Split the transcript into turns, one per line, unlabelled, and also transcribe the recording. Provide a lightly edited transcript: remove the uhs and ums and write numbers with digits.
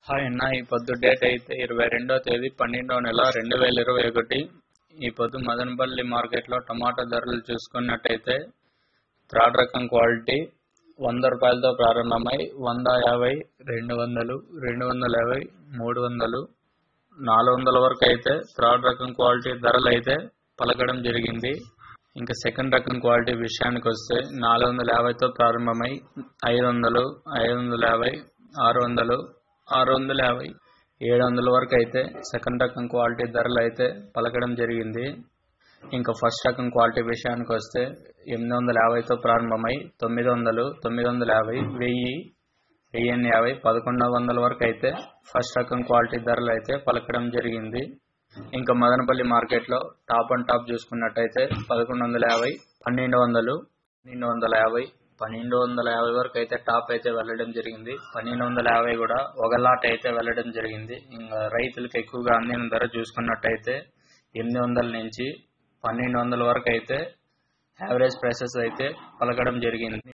Hi అన్న, ఈ పొద్దు డేట్ అయితే 22వ తేదీ 12వ నెల 2021. ఈ పొద్దు మదనపల్లి మార్కెట్లో టమాటా ధరలు చూసుకున్నట్టయితే థర్డ్ రకం క్వాలిటీ 100 రూపాయలతో ప్రారంభమై 150, 200, 250, 300, 400 వరకు అయితే థర్డ్ రకం క్వాలిటీ ధరలు అయితే పలకడం జరిగింది. ఇంకా సెకండ్ రకం క్వాలిటీ విషయానికి వస్తే 450తో ప్రారంభమై 500, 550, 600, 650, 700 వరకు అయితే సెకండ్ రకం క్వాలిటీ ధరలు అయితే పలకడం జరిగింది. ఇంకా ఫస్ట్ రకం క్వాలిటీ విషయానికి వస్తే 850తో ప్రారంభమై 900, 950, 1000, 1050, 1100 వరకు అయితే ఫస్ట్ రకం క్వాలిటీ ధరలు అయితే పలకడం జరిగింది. ఇంకా మదనపల్లి మార్కెట్లో టాప్ అండ్ టాప్ చూసుకున్నట్టయితే 1150, 1200, 1250, 1250 వరకు అయితే టాప్ అయితే వెళ్ళడం జరిగింది. 1250 కూడా ఒక లాట్ అయితే వెళ్ళడం జరిగింది. ఇంకా రైతులకు ఎక్కువగా అందిన ధర చూసుకున్నట్టయితే 800 నుంచి 1200 వరకు అయితే యావరేజ్ ప్రైసెస్ అయితే పలకడం జరిగింది.